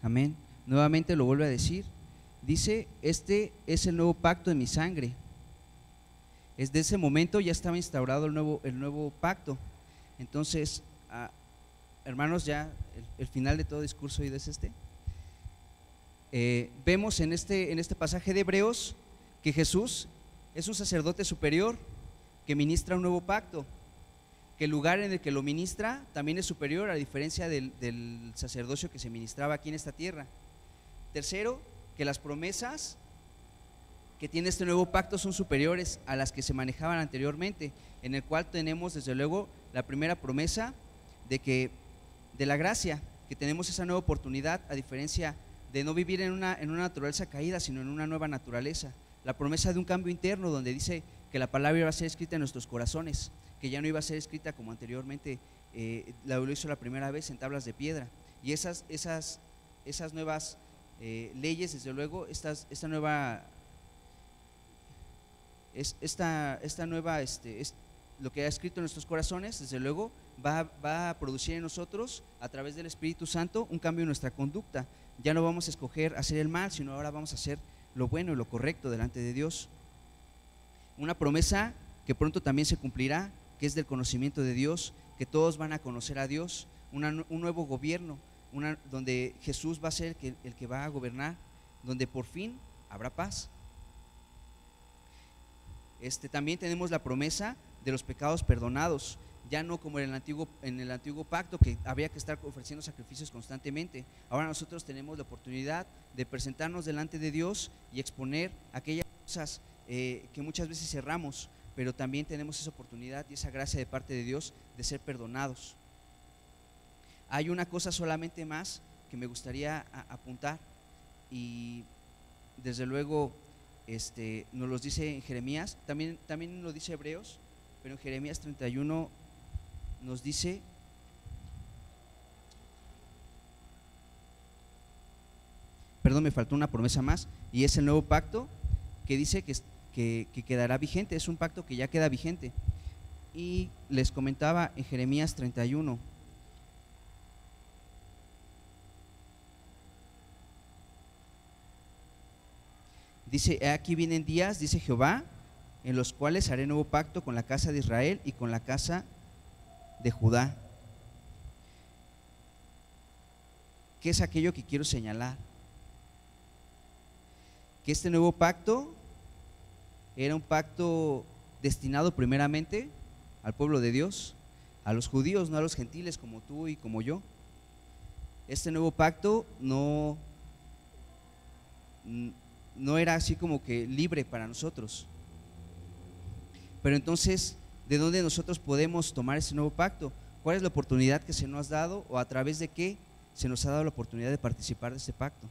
Amén. Nuevamente lo vuelve a decir. Dice, este es el nuevo pacto de mi sangre. Desde ese momento ya estaba instaurado el nuevo pacto. Entonces, hermanos, ya el final de todo discurso oído es este. Vemos en este pasaje de Hebreos que Jesús es un sacerdote superior que ministra un nuevo pacto, que el lugar en el que lo ministra también es superior, a diferencia del sacerdocio que se ministraba aquí en esta tierra. Tercero, que las promesas que tiene este nuevo pacto son superiores a las que se manejaban anteriormente, en el cual tenemos desde luego la primera promesa de la gracia, que tenemos esa nueva oportunidad, a diferencia de no vivir en una naturaleza caída, sino en una nueva naturaleza. La promesa de un cambio interno, donde dice que la palabra iba a ser escrita en nuestros corazones, que ya no iba a ser escrita como anteriormente lo hizo la primera vez en tablas de piedra. Y esas nuevas leyes, desde luego, lo que ha escrito en nuestros corazones, desde luego, va a producir en nosotros, a través del Espíritu Santo, un cambio en nuestra conducta. Ya no vamos a escoger hacer el mal, sino ahora vamos a hacer lo bueno y lo correcto delante de Dios. Una promesa que pronto también se cumplirá, que es del conocimiento de Dios, que todos van a conocer a Dios, un nuevo gobierno, donde Jesús va a ser el que va a gobernar, donde por fin habrá paz. También tenemos la promesa de los pecados perdonados, ya no como en el antiguo pacto, que había que estar ofreciendo sacrificios constantemente. Ahora nosotros tenemos la oportunidad de presentarnos delante de Dios y exponer aquellas cosas que muchas veces cerramos, pero también tenemos esa oportunidad y esa gracia de parte de Dios de ser perdonados. Hay una cosa solamente más que me gustaría apuntar, y desde luego nos los dice en Jeremías, también lo dice Hebreos, pero en Jeremías 31 nos dice: perdón, me faltó una promesa más, y es el nuevo pacto que dice que quedará vigente. Es un pacto que ya queda vigente. Y les comentaba en Jeremías 31, dice: aquí vienen días, dice Jehová, en los cuales haré nuevo pacto con la casa de Israel y con la casa de Judá. ¿Qué es aquello que quiero señalar? Que este nuevo pacto era un pacto destinado primeramente al pueblo de Dios, a los judíos, no a los gentiles como tú y como yo. Este nuevo pacto no era así como que libre para nosotros. Pero entonces, ¿de dónde nosotros podemos tomar ese nuevo pacto? ¿Cuál es la oportunidad que se nos ha dado, o a través de qué se nos ha dado la oportunidad de participar de este pacto?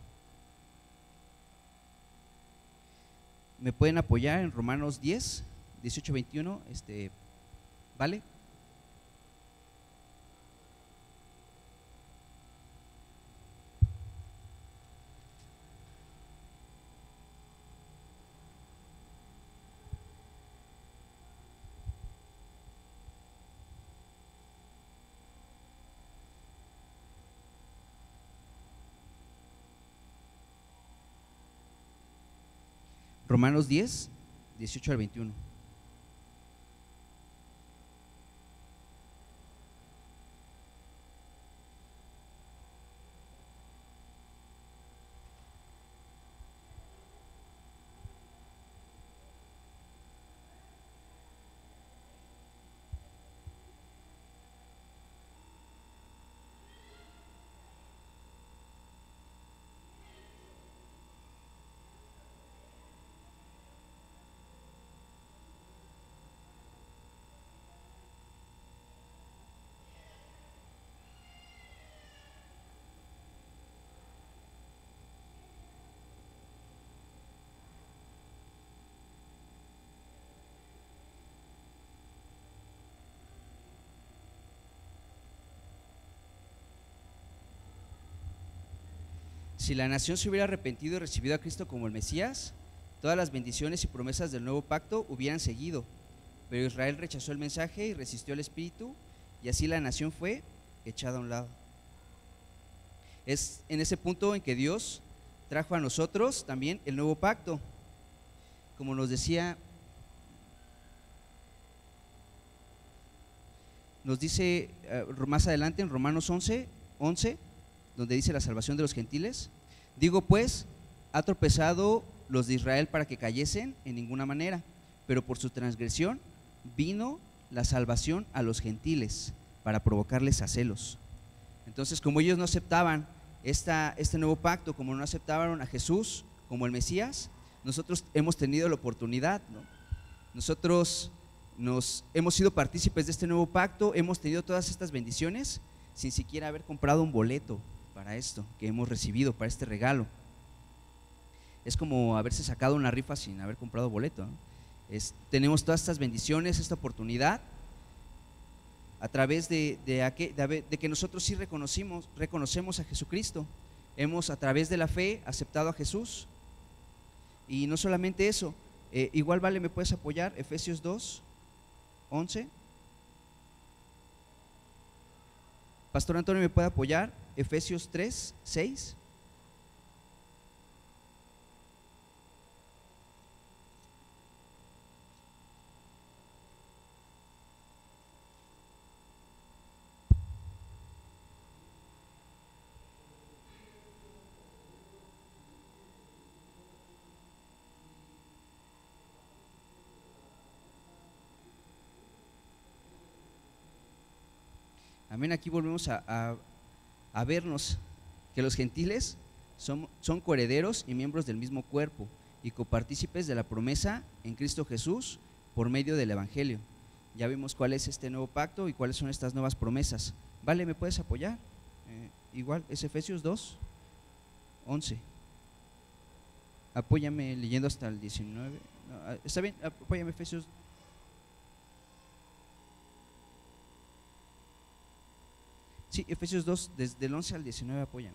¿Me pueden apoyar en Romanos 10, 18, 21? ¿Vale? Romanos 10, 18 al 21. Si la nación se hubiera arrepentido y recibido a Cristo como el Mesías, todas las bendiciones y promesas del nuevo pacto hubieran seguido. Pero Israel rechazó el mensaje y resistió al Espíritu, y así la nación fue echada a un lado. Es en ese punto en que Dios trajo a nosotros también el nuevo pacto. Como nos decía, nos dice más adelante en Romanos 11, donde dice la salvación de los gentiles. Digo pues, ha tropezado los de Israel para que cayesen en ninguna manera, pero por su transgresión vino la salvación a los gentiles para provocarles a celos. Entonces, como ellos no aceptaban este nuevo pacto, como no aceptaban a Jesús como el Mesías, nosotros hemos tenido la oportunidad, ¿no? Nosotros hemos sido partícipes de este nuevo pacto, hemos tenido todas estas bendiciones sin siquiera haber comprado un boleto para esto que hemos recibido, para este regalo. Es como haberse sacado una rifa sin haber comprado boleto, ¿no? Tenemos todas estas bendiciones, esta oportunidad a través de que nosotros sí reconocemos a Jesucristo. Hemos a través de la fe aceptado a Jesús. Y no solamente eso, igual Vale, ¿me puedes apoyar? Efesios 2:11. Pastor Antonio, ¿me puede apoyar? Efesios 3:6. Amén, aquí volvemos a vernos que los gentiles son coherederos y miembros del mismo cuerpo y copartícipes de la promesa en Cristo Jesús por medio del Evangelio. Ya vimos cuál es este nuevo pacto y cuáles son estas nuevas promesas. Vale, ¿me puedes apoyar? Igual, es Efesios 2:11. Apóyame leyendo hasta el 19. No, está bien, apóyame Efesios. Sí, Efesios 2, desde el 11 al 19, apóyame.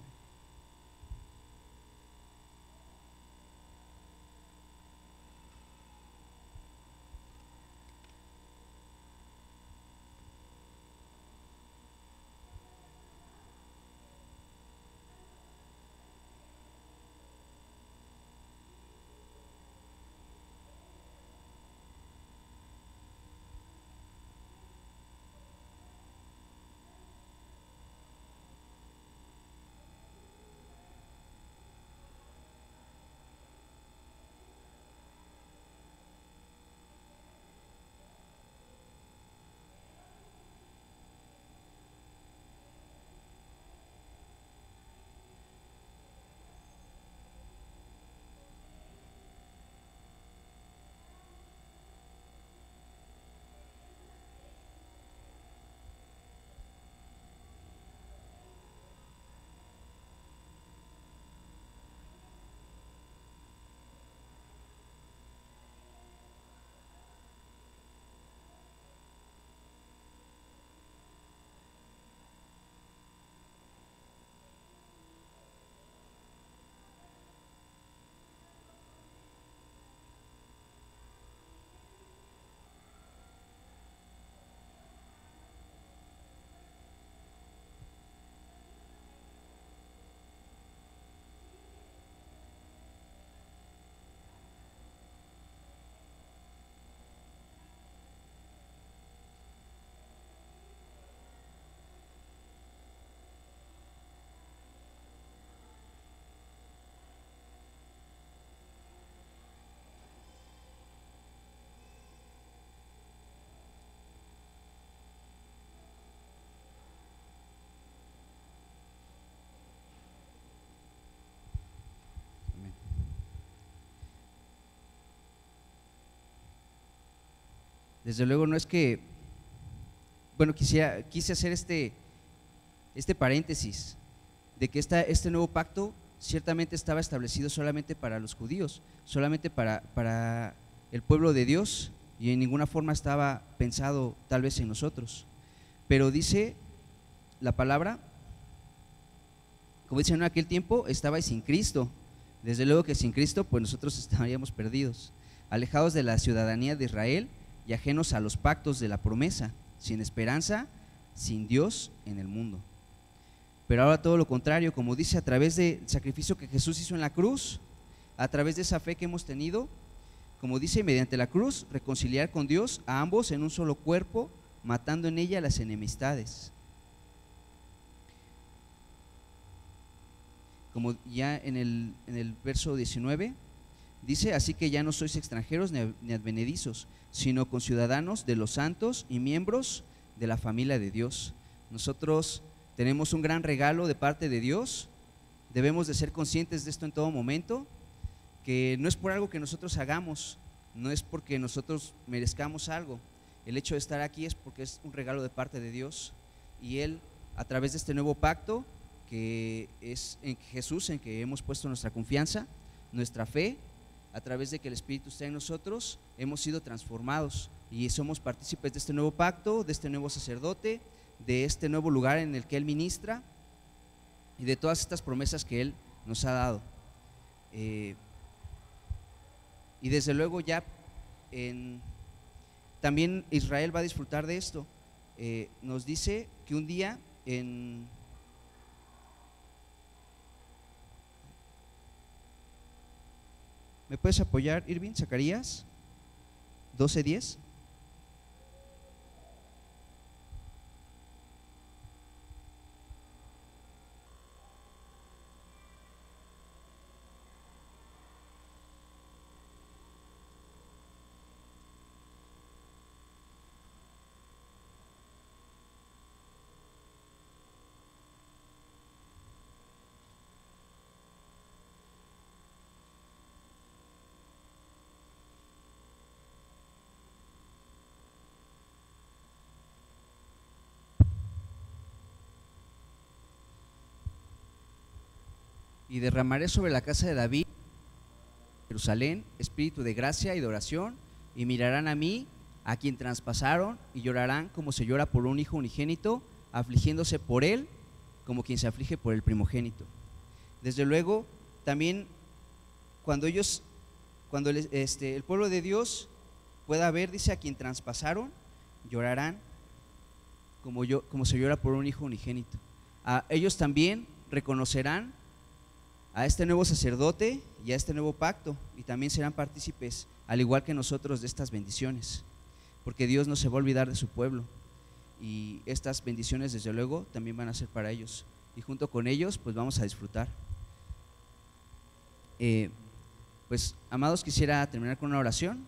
Desde luego no es que, bueno, quise hacer este paréntesis de que este nuevo pacto ciertamente estaba establecido solamente para los judíos, solamente para el pueblo de Dios, y en ninguna forma estaba pensado tal vez en nosotros. Pero dice la palabra, como dice en aquel tiempo, estabais sin Cristo. Desde luego que sin Cristo pues nosotros estaríamos perdidos, alejados de la ciudadanía de Israel y ajenos a los pactos de la promesa, sin esperanza, sin Dios en el mundo. pero ahora todo lo contrario, como dice, a través del sacrificio que Jesús hizo en la cruz, a través de esa fe que hemos tenido, como dice, mediante la cruz, reconciliar con Dios a ambos en un solo cuerpo, matando en ella las enemistades. Como ya en el verso 19 dice, así que ya no sois extranjeros ni advenedizos, sino conciudadanos de los santos y miembros de la familia de Dios. Nosotros tenemos un gran regalo de parte de Dios, debemos de ser conscientes de esto en todo momento, que no es por algo que nosotros hagamos, no es porque nosotros merezcamos algo. El hecho de estar aquí es porque es un regalo de parte de Dios, y Él, a través de este nuevo pacto que es en Jesús, en que hemos puesto nuestra confianza, nuestra fe, a través de que el Espíritu está en nosotros, hemos sido transformados y somos partícipes de este nuevo pacto, de este nuevo sacerdote, de este nuevo lugar en el que Él ministra y de todas estas promesas que Él nos ha dado. Y desde luego ya también Israel va a disfrutar de esto. Nos dice que un día ¿me puedes apoyar, Irving? Zacarías 12:10. Y derramaré sobre la casa de David, Jerusalén, espíritu de gracia y de oración, y mirarán a mí, a quien traspasaron, y llorarán como se llora por un hijo unigénito, afligiéndose por él como quien se aflige por el primogénito. Desde luego, también cuando el pueblo de Dios pueda ver, dice, a quien traspasaron, llorarán como se llora por un hijo unigénito. Ellos también reconocerán a este nuevo sacerdote y a este nuevo pacto, y también serán partícipes, al igual que nosotros, de estas bendiciones, porque Dios no se va a olvidar de su pueblo, y estas bendiciones desde luego también van a ser para ellos, y junto con ellos pues vamos a disfrutar. Pues amados, quisiera terminar con una oración.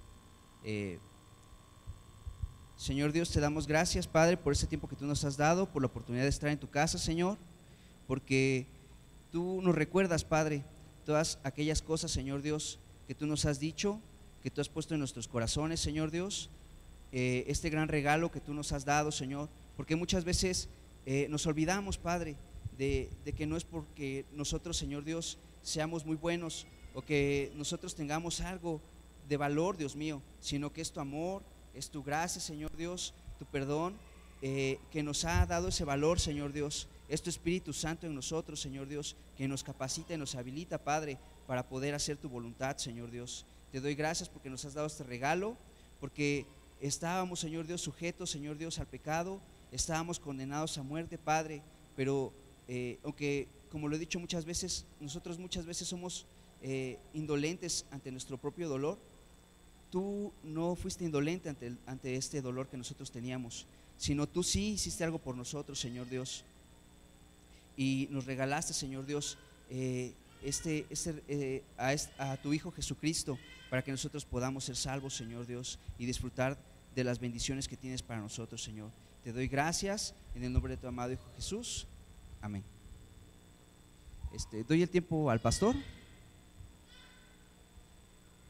Señor Dios, te damos gracias, Padre, por este tiempo que tú nos has dado, por la oportunidad de estar en tu casa, Señor, porque tú nos recuerdas, Padre, todas aquellas cosas, Señor Dios, que tú nos has dicho, que tú has puesto en nuestros corazones, Señor Dios, este gran regalo que tú nos has dado, Señor, porque muchas veces nos olvidamos, Padre, de que no es porque nosotros, Señor Dios, seamos muy buenos o que nosotros tengamos algo de valor, Dios mío, sino que es tu amor, es tu gracia, Señor Dios, tu perdón, que nos ha dado ese valor, Señor Dios. Es tu Espíritu Santo en nosotros, Señor Dios, que nos capacita y nos habilita, Padre, para poder hacer tu voluntad, Señor Dios. Te doy gracias porque nos has dado este regalo, porque estábamos, Señor Dios, sujetos, Señor Dios, al pecado, estábamos condenados a muerte, Padre, pero aunque, como lo he dicho muchas veces, nosotros muchas veces somos indolentes ante nuestro propio dolor, tú no fuiste indolente ante este dolor que nosotros teníamos, sino tú sí hiciste algo por nosotros, Señor Dios, y nos regalaste, Señor Dios, a tu Hijo Jesucristo, para que nosotros podamos ser salvos, Señor Dios, y disfrutar de las bendiciones que tienes para nosotros, Señor. Te doy gracias en el nombre de tu amado Hijo Jesús. Amén. Doy el tiempo al pastor.